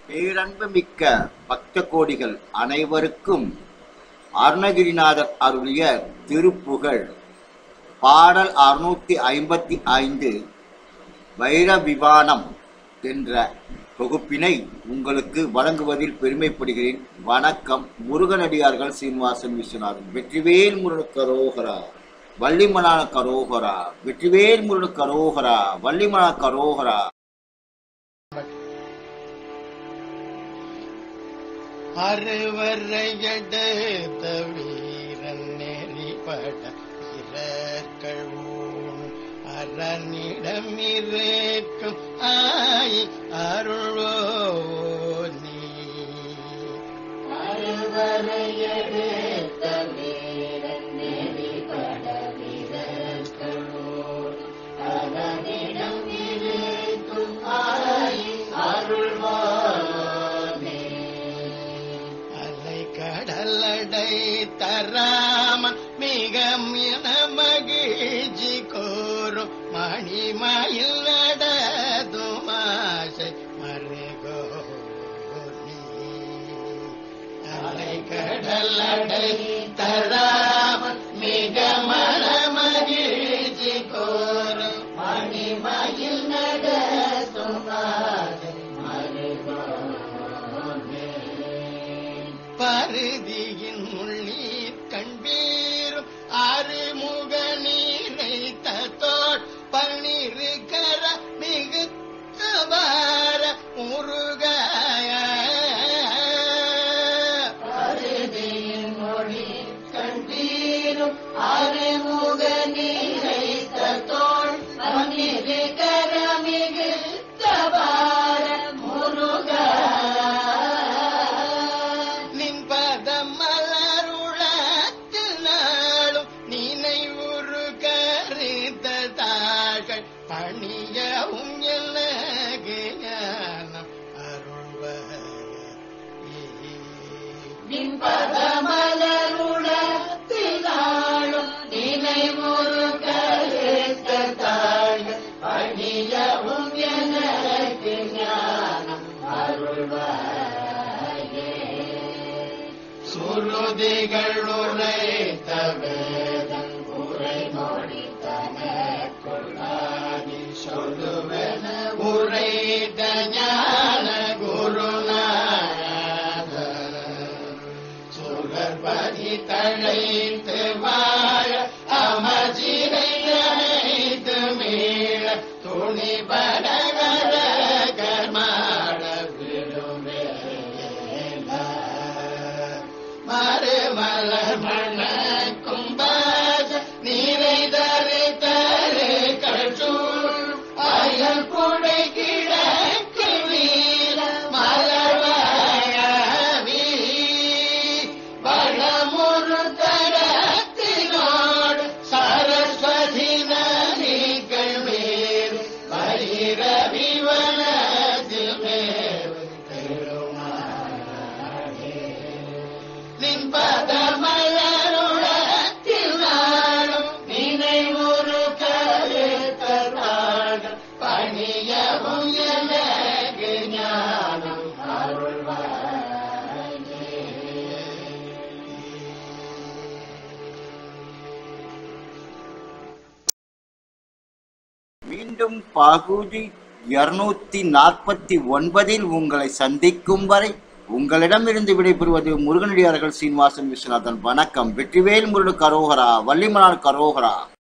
பேரன்பு மிக்க பக்த கோடிகள் அனைவருக்கும் அருணகிரிநாதர் அருளிய திருப்புகழ் பாடல் 655 வைரவிவானம் என்ற தொகுப்பினை உங்களுக்கு வழங்குவதில் பெருமைப்படுகிறேன். வணக்கம். முருகனடியார்கள் சீனிவாசன் விஸ்வநாதன். வெற்றிவேல் முருகனுக்கு அரோகரா, வள்ளிமலான கரோகரா. வெற்றிவேல் முருகனுக்கு அரோகரா, வள்ளிமலான கரோகரா. அறுவரையெடுத்த வீரன் நெறிபட இரக்கழும் அரணிடமிருக்கும் ஆய் அருளோ நீ. அறுவரையெடுத்த வீரன் நெறிபட இரக்கழும் அரணிடமிருக்கும் ஆய் அருளோ கடலடை தராமன் மிக மகிழ்ச்சி கோரும் மணிமயில் நடதுமாசை மருகோ அலை கடலடை தராமன் மிக மகிழ்ச்சி கோரும் மணிமயில் நடதுமாசை மருகோ. பருதியின் முள்ளீர் கண்பீரும் ஆறுமுக நீரை தோட் பன்னிருக்கர மிகுத்தவார முருகாய. பருதியின் மொழி கண்பீரும் ஆறுமுக நீரை தோட் பன்னிருக்கர மிகுத்தவார முருகா. பணியவும் எனக்கு ஞானம் அருள்வாயே. நின் பதமலருளத்தினாலும் நினைவுறு கருத்தாள் பணியவும் எனக்கு ஞானம் அருள்வாயே. சுருதிகள் உரைத்த வேதம் உரை மொழித்தனக்குள்ளாகி சொல்லுவன உரைத்த ஞான குருநாத. சுகர்பதி தழைத்து வாழ அமர்ஜிரை அணைத்து மீள துணி படகர கர்மாட விடுமே மறுமல மண கும்பாச நீரை தரு தரு கழூர் அயல் புடை கிழக்கு வீர மலர்வாயவி வளமுறு தரத்தினோடு சரஸ்வதி நதிகள் மேல் வைரவி வனத்தில் மேல் பெருமாளே. நின் பதமலருளத்தில் நாளும் நினைவுறு கருத்தராக பணியவும் எனக்கு ஞானம் அருள்வாயே. மீண்டும் பகுதி 249 உங்களை சந்திக்கும் வரை உங்களிடமிருந்து விடைபெறுவது முருகனடியார்கள் சீனிவாசன் விஸ்வநாதன். வணக்கம். வெற்றிவேல் முருகனுக்கு அரோகரா, வள்ளிமலான கரோகரா.